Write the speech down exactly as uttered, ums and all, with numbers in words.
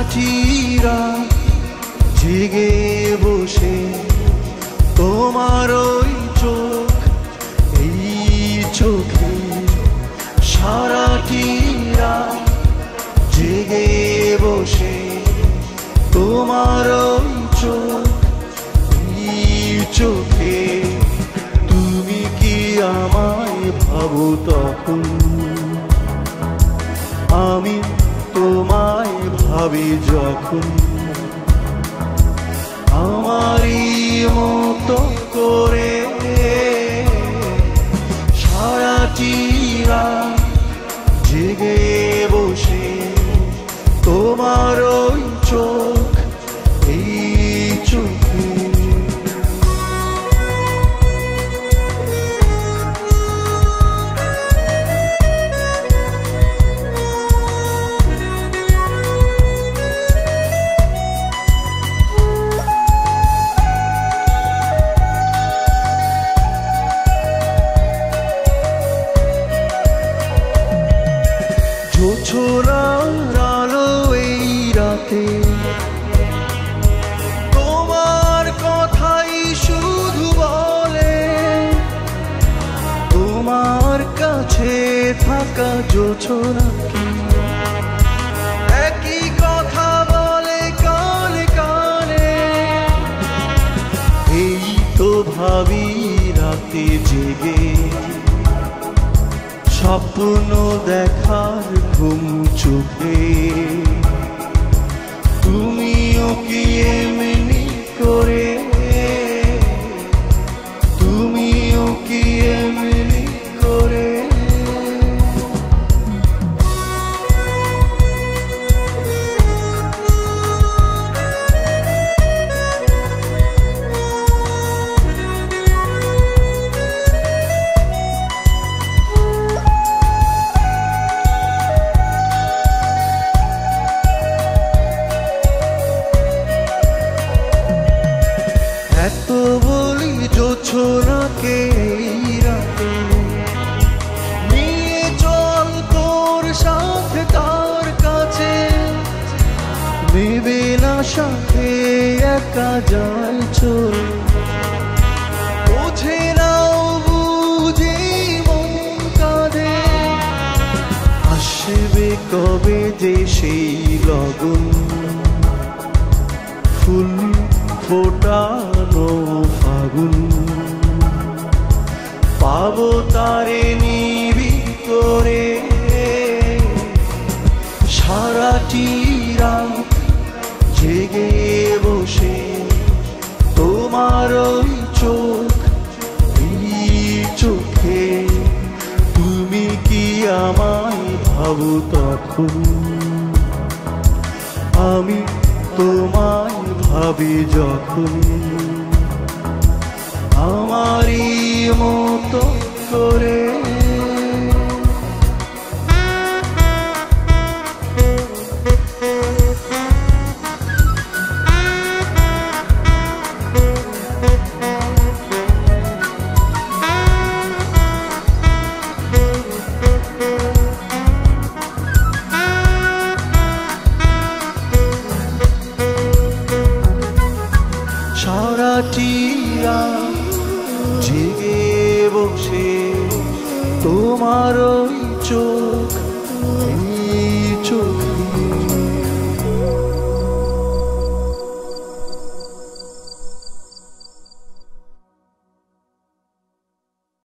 সারাটিরা জেগে বসে তোমার ওই চোখ, এই চোখে সারাটিরা জেগে বসে তোমার ওই চোখ, এই চোখে তুমি কি আমায় ভাবো তখন, আমি তোমায় ভাবি যখন, আমারই মতো করে সারাটিরা জেগে বসে তোমার ওই চোখ, এই চোখে। জোছনার আলো এই রাতে তোমার কথাই শুধু বলে, তোমার কাছে থাকা জোছনা একই কথা বলে কানে কানে। এই তো ভাবি রাতে জেগে স্বপ্ন দেখার ঘুম চোখে, তুমিও কি এমনি করে, তুমিও কি এমনি করে। এত বলি জোছনাকে রাতে নিয়ে চল তোর সাথে তার কাছে, নেবে না সাথে একা যায় চল, বোঝে নাও বুঝে মন কাঁদে, আসবে কবে যে সেই লগন, ফুল ফোটানো ফাগুন, পাবো তারে নিবি করে সারাটি রাত জেগে বসে তোমার ওই চোখ, এই চোখে তুমি কি আমায় ভাবো তখন, আমি তোমায় ভাবি যখন, আমারই মতো করে। সারাটিরা জেগে বসে তোমার ওই চোখ, এই চোখ।